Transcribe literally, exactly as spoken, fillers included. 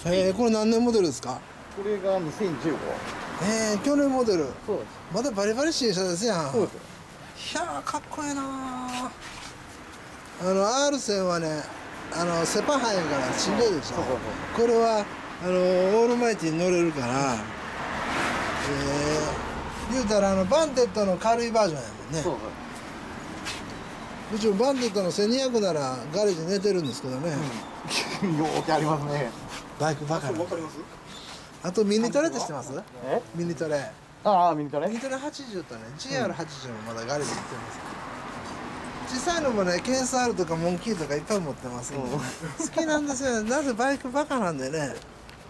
へえ、これ何年モデルですか？ これがにせんじゅうご。 ええ、去年モデル。 そうです。 まだバリバリ新車ですやん。 そうです。 いやー、かっこええなー。あの アールせんはね、あのセパハンやからしんどいでしょ。 そうそうこれはあのオールマイティに乗れるから、ええ、言うたらあのバンテッドの軽いバージョンやもんね。 そううちもバンテッドのせんにひゃくならガレージ寝てるんですけどね。 そう。よーきありますね。 バイクバカな。 わかります？ あとミニトレって知ってます？ え？ ミニトレ。 ああ、ミニトレ？ ミニトレはちじゅうとね、ジーアールはちじゅう もまだガレージ行ってます。小さいのもね、ケンス アール とかモンキーとかいっぱい持ってますんで、好きなんですよ。なぜバイクバカなんでね。